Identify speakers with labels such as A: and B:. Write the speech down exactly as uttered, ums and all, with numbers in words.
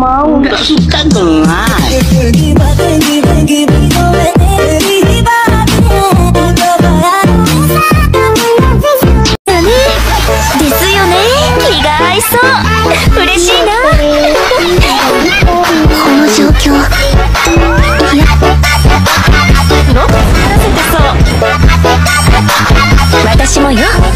A: mau, nggak suka gelap.
B: Desu yo ne,気が合いそう。嬉しいな。この状況、いや、の話せてそう。私もよ。